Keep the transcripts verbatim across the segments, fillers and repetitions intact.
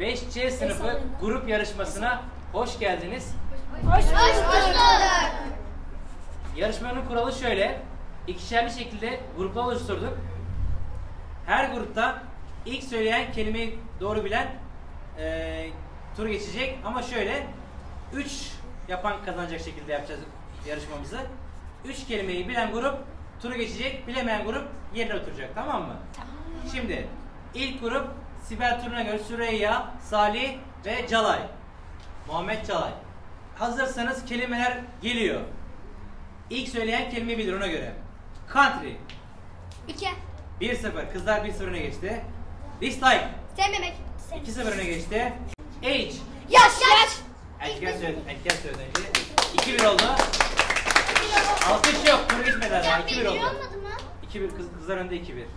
beş C sınıfı grup yarışmasına hoş geldiniz. Hoş bulduk. Yarışmanın kuralı şöyle. İkişerli şekilde gruplar oluşturduk. Her grupta ilk söyleyen kelimeyi doğru bilen e, tur geçecek. Ama şöyle üç yapan kazanacak şekilde yapacağız yarışmamızı. üç kelimeyi bilen grup turu geçecek. Bilemeyen grup yerine oturacak. Tamam mı? Tamam. Şimdi ilk grup Sibel turuna göre Süreyya, Salih ve Calay. Muhammed Calay. Hazırsanız kelimeler geliyor. İlk söyleyen kelimeyi bilir ona göre. Country. İki. bir sıfır. Kızlar bir sıfır öne geçti. Dislike. Sevmemek. iki sıfır öne geçti. Age. Yaş. Yaş. Erkekler söyledi. Erkekler söyledi önce. iki bir oldu. Alkış yok. Tur geçmedi daha. iki bir oldu. iki bir. Kız, kızlar önde iki bir.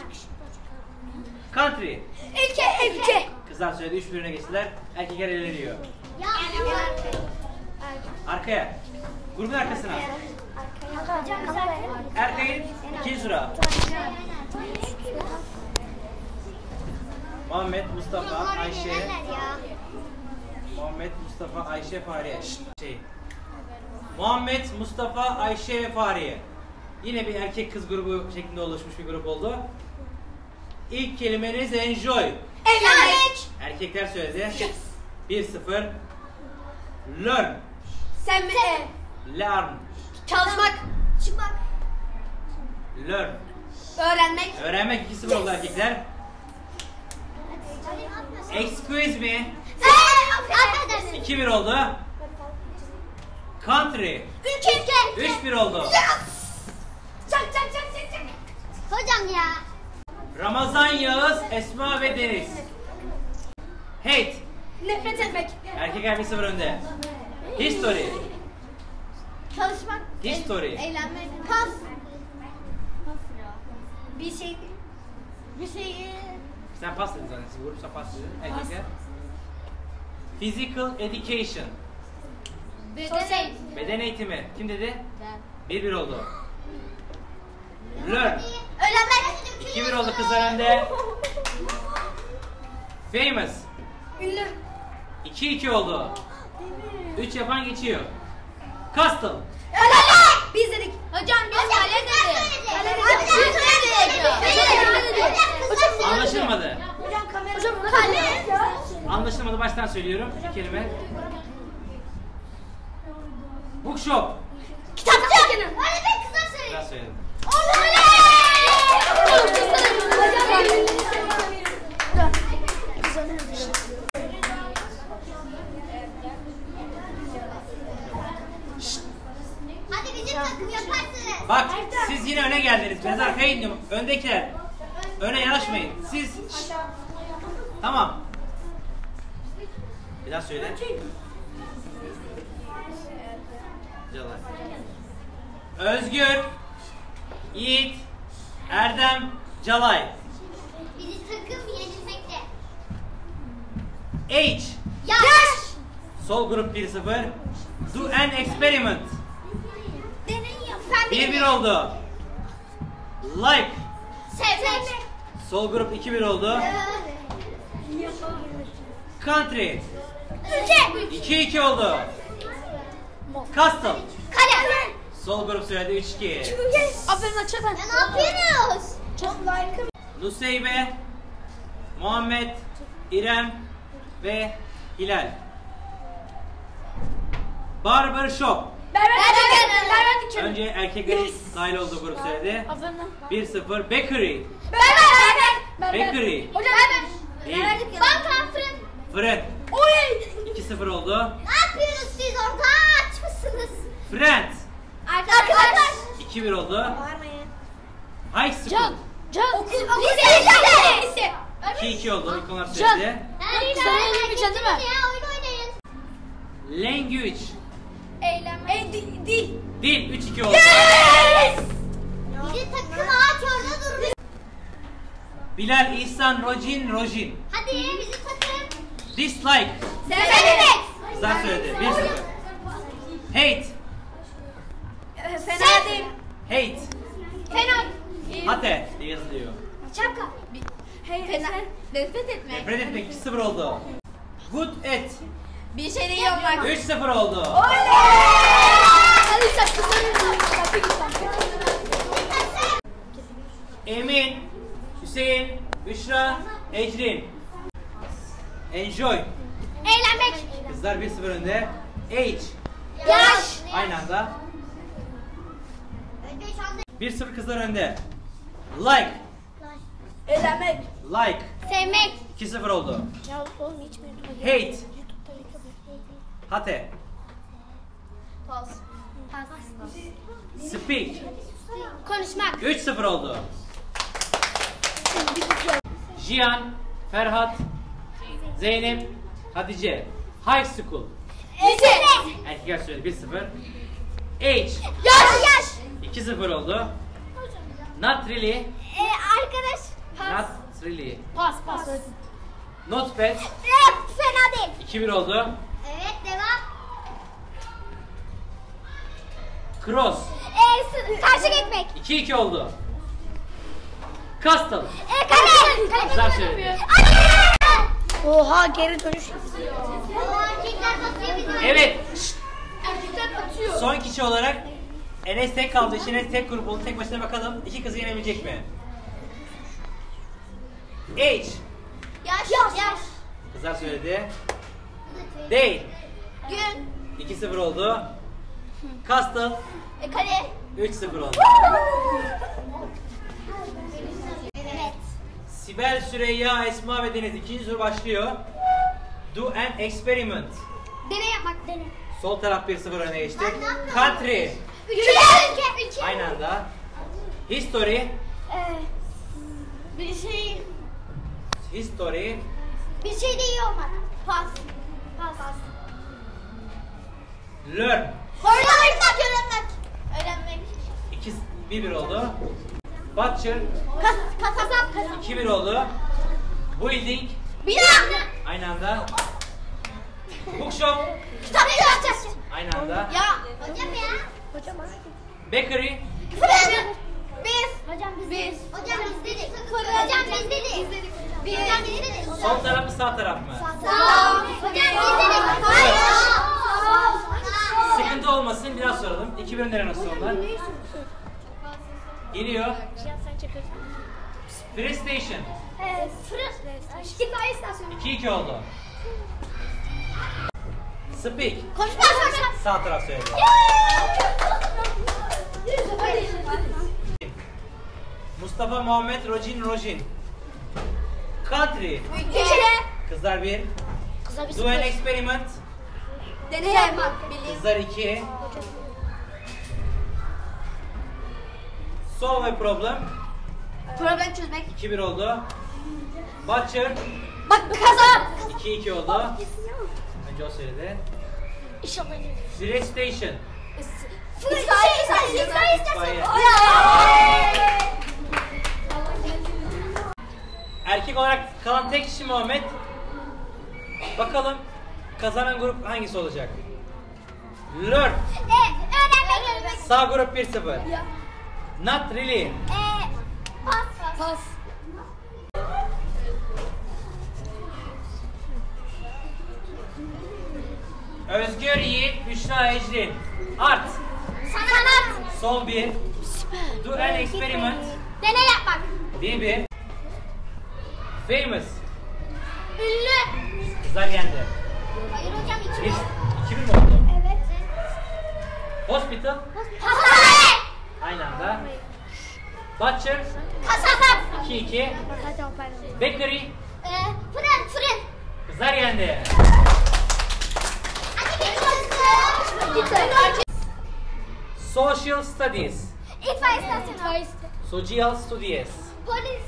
Country. Ülke. Ülke. Kızlar söyledi. üç bir öne geçtiler. Erkekler eleniyor. Arkaya. Grubun arkasına. Erkek'in ikinci sıra. Muhammed, Mustafa, Ayşe. Muhammed, Mustafa, Ayşe, Fahriye. Şey. Muhammed, Mustafa, Ayşe ve Fahriye. Yine bir erkek kız grubu şeklinde oluşmuş bir grup oldu. İlk kelimeniz enjoy. Eğlenmek. Erkekler söyledi. bir sıfır. Learn. Sevme. Learn. Çalışmak. Çıkmak. Learn. Öğrenmek. Öğrenmek iki sıfır oldu erkekler. Excuse me. iki bir oldu. Country. Ülke. Ülke. üç bir oldu. Çak çak çak çak çak. Hocam ya. Ramazan, Yağız, Esma ve Deniz. Hate. Nefret etmek. Erkekler bir sıfır önde. History. Çalışmak. History. Eğlenmek. Pas. Bir şey. Bir şey. Sen pas dedin zaten. Siz grupsa pas dedin. Erkekler. Physical Education. Sosyal. Beden eğitimi. Kim dedi? bir bir oldu. Learn. Öğrenmek. iki bir oldu kızlar önde. Famous. Ünlü. iki iki oldu. üç yapan geçiyor. Custom. Öğrenmek. Biz dedik. Hocam biz kale dedik. Kale dedik. Hocam Anlaşılmadı. Hocam kamera. Hocam kale. Anlaşılmadı. Baştan söylüyorum. Bir kelime. Bookshop. Kitapçı. Öğretmen kızlar söyledi. Biraz söyledim. Hadi bizim takım yaparsınız. Bak siz yine öne geldiniz. Biraz arkaya indim. Öndekiler. Öne yanaşmayın. Siz. Tamam. Bir daha söyle. Calay. Özgür, Yiğit, Erdem, Calay. Bizi takım yenilmekte. Age. Yaş. Sol grup bir sıfır. Do an experiment. Deney yap. Sen bir bir oldu. Like. Sevmek. Sol grup iki bir oldu. Country. Ülke. iki iki oldu. Custom. Kale. Sol grup söyledi üç iki. Aferin açalım. Ya ne yapıyorsunuz? Çok like'ım. Nuseybe, Muhammed, İrem ve Hilal. Barber Shop. Berber. Berber dükkanı. Önce erkeklerin dahil olduğu grup söyledi. bir sıfır. Bakery. Berber. Bakery. Hocam İyi. berber dükkanı. Banka fırın. Fırın. Oy. iki sıfır oldu. Ne yapıyorsunuz siz orada? Aç mısınız? Friend. Arkadaş. iki bir oldu. Bağırmayın. High School. Can. Okul. Lise. Lise. Lise. iki iki oldu. İlk onlar söyledi. Kızların eğlenmeyeceksin değil mi? Ya oyun oynayın. Language. Eğlenme. E, di, dil. Dil. üç iki oldu. Yes! Bizim takım ağaç orada durmuş. Bilal, İhsan, Rojin, Rojin. Hadi bizim takım. Dislike. Sevmek. Kızlar söyledi. bir sıfır. Hate. Fena değil. Hate. Fena. Hate diye yazılıyor. Şapka. Fena. Nefret etmek. Nefret etmek iki sıfır oldu. Good at Bir şey değil yapmak. üç sıfır oldu. Hadi sakın. Emin, Hüseyin, Büşra, Ecrin. Enjoy. Eğlenmek. Kızlar bir sıfır önde. Age. Yaş. Aynı anda. bir sıfır kızlar önde. Like. Eğlenmek. Like. Sevmek. iki sıfır oldu. Ya oğlum hiç mi? Hate. Hate. Pas. Pas. Speak. Konuşmak. üç sıfır oldu. Jiyan, Ferhat, Zeynep, Hatice. High school. Lise. Erkekler söyledi bir sıfır. Age. Yaş. Yaş. iki sıfır oldu. Not really. Ee, arkadaş. Not really. Pas. Pas. Not bad. Evet, fena değil. iki bir oldu. Evet, devam. Cross. Ee, karşı gitmek. iki iki oldu. Castle. Ee, kale. Kale. Kızlar söyledi. Oha, geri dönüş. Erkekler atıyor. Evet. Şşt. Erkekler atıyor. Son kişi olarak Enes tek kaldı. İşte Enes tek grup oldu. Tek başına bakalım. İki kızı yenebilecek mi? Age. Yaş. Yaş. Kızlar söyledi. Day. Gün. iki sıfır oldu. Castle. E, kale. üç sıfır oldu. Evet. Sibel, Süreyya, Esma ve Deniz. İkinci soru başlıyor. Do an experiment. Deney yapmak. Deney. Sol taraf bir sıfır öne geçti. Ben ne yapıyorum? Country. Ülke. Ülke. Ülke. Aynı anda. History. Ee, bir şey. History. Bir şey de iyi olmak. Pas. Pas. Learn. Öğrenmek. Öğrenmek. Öğrenmek. iki bir bir oldu. Butcher. Kas, kasap. Kasap. iki bir oldu. Building. Bina. Aynı anda. Bookshop. Kitap yapacağız. Aynı anda. Ya. Hocam ya. Hocam. Bakery. Fırın. Biz. Hocam biz. Biz. Hocam biz dedik. Hocam biz dedik. Biz. Hocam biz dedik. Sol taraf mı sağ taraf mı? Sağ ol. Hocam biz dedik. Hayır. Sağ ol. Sıkıntı olmasın biraz soralım. iki bir önlere nasıl onlar? Geliyor. PlayStation. Ee, fırın. İtfaiye istasyonu. iki iki oldu. Speak. Konuşma. Konuşma. Sağ taraf söyledi. Mustafa Muhammed Rojin Rojin. Country. Ülke. Kızlar bir. Kıza bir Do an experiment. deney yapmak. Bilim. Kızlar iki. Solve a problem. Problem çözmek. iki bir oldu. Butcher. Bak kazan. iki iki oldu. Önce o söyledi. İnşallah. PlayStation. İtfaiye istasyonu. İtfaiye İtfaiye. istasyonu. Erkek olarak kalan tek kişi Muhammed. Bakalım kazanan grup hangisi olacak? Learn. Ee, öğrenmek. Öğrenmek. Sağ grup bir sıfır. Ya. Not really. Ee, pas. Pas. Özgür, Yiğit, Büşra, Ecrin. Art. Sanat. Sol bir. Do an experiment. Deney yapmak. Bir bir. Famous. Ünlü. Kızlar yendi. Hayır hocam iki Bir, mi? iki bir mi oldu? Evet. Hospital. Hastane. Aynı anda. Butcher. Kasap. iki iki. Bakery. Ee, fırın. Fırın. Kızlar yendi. Social Studies. İtfaiye istasyonu. Social Studies. Polis.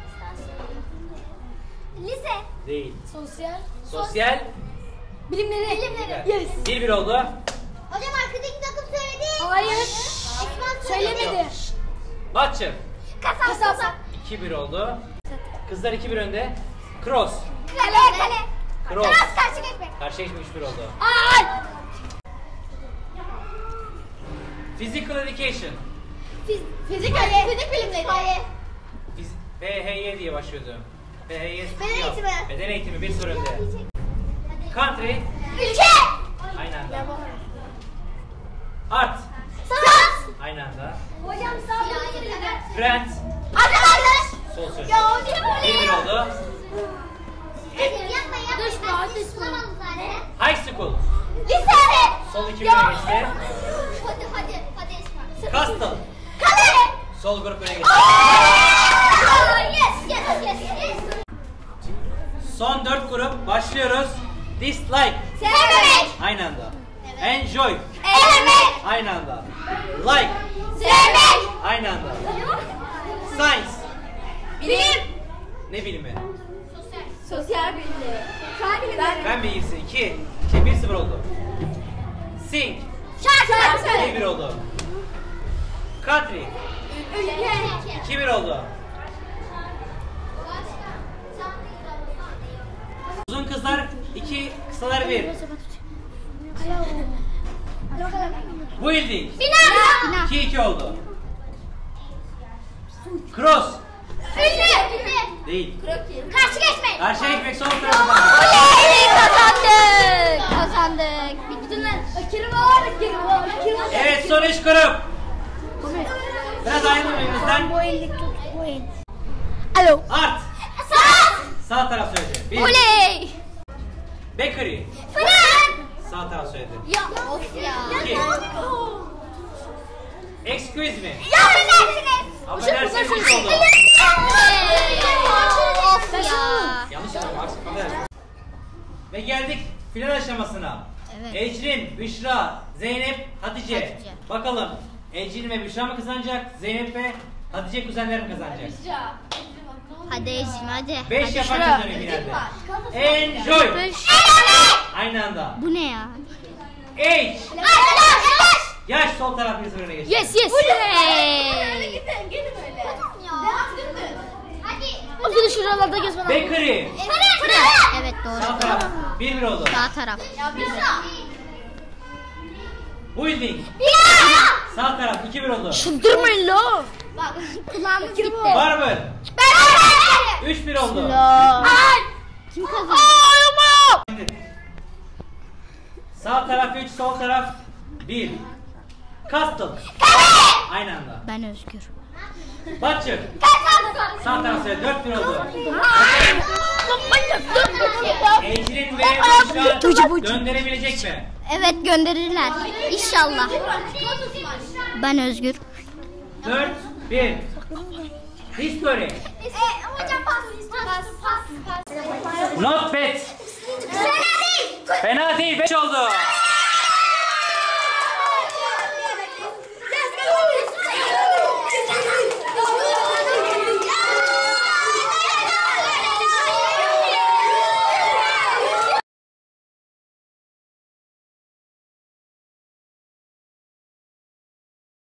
Lise. Değil. Sosyal. Sosyal. Bilimleri. Bilimleri. Yes. Bir bir oldu. Hocam arkadaki takım söyledi. Hayır. Ekman Söylemedi. Butcher. Kasap. Kasap. iki bir oldu. Kızlar iki bir önde. Cross. Kale. Kale. Cross. Kras karşı geçmek. Karşıya geçmiş üç bir oldu. Ay. Physical Education. Fizik. Fizik bilimleri. Fiz- P H Y diye başlıyordu. B H S. Beden eğitimi. Beden eğitimi bir soru önde. Country. Ülke. Aynı anda. Art. Sanat. Aynı anda. Hocam sağ olun. Friends. Arkadaşlar. Sol söz. Ya hocam o Bir bir ne? oldu. Yapma yapma. Düşman düşman. High school. Lise. Sol iki bire geçti. Hadi hadi hadi Esma. Castle. Kale. Sol grup öne geçti. Yes yes yes yes. Son dört grup. Başlıyoruz. Dislike. Sevmek. Aynı anda. Enjoy. Eğlenmek. Aynı anda. Like. Sevmek. Aynı anda. Science. Bilim. Ne bilimi? Sosyal bilimleri. Fen bilimleri. Ben bilgisi. iki. iki bir sıfır oldu. Sing. Şarkı. bir bir oldu. Country. Ülke. iki bir oldu. Uzun kızlar iki, kısalar bir. Building. Bina. iki iki oldu. Cross. Ünlü. Değil. Karşı geçmek. Karşıya gitmek son tarafından. Oley kazandık. Kazandık. Bitti lan. Akiri var, akiri var, akiri var. Evet, son üç grup. Biraz ayrılın önümüzden. Bu ellik tut, bu ellik. Alo. Art. Sanat. Sağ taraf söyledi. Bir. Oley. Bakery. Fırın. Sağ taraf söyledi. Ya of ya. İki. Excuse me. Ya affedersiniz. Affedersiniz üç oldu. Of ya. Yanlış yapalım. Affedersiniz. Ve geldik final aşamasına. Evet. Ecrin, Büşra, Zeynep, Hatice. Hatice. Bakalım Ecrin ve Büşra mı kazanacak? Zeynep ve Hatice kuzenler mi kazanacak? Hadi Ecim hadi. beş Hadi yapan şura. kazanıyor finalde. Enjoy. Beş. Aynı anda. Bu ne ya? Age. Arkadaş. Yaş sol taraf bir sıfırına geçti. Yes yes. Oley. Gidin gidin öyle. Hadi. Hadi şuralarda gezmeden. Bakery. Fırın. Fırın. Evet Sağ doğru. taraf bir bir oldu. Sağ taraf. Building. Bina. Sağ taraf iki bir oldu. Durmayın lo. Bak kulağımız gitti. Barber. Ben. üç bir oldu. Ay. Kim kazandı? Sağ taraf üç, sol taraf bir. Castle. Aynı anda. Ben Özgür. Butcher. Sağ taraf söyle dört bir oldu. Ecrin ve Büşra gönderebilecek mi? Evet gönderirler. İnşallah. Ben Özgür. dört bir. History.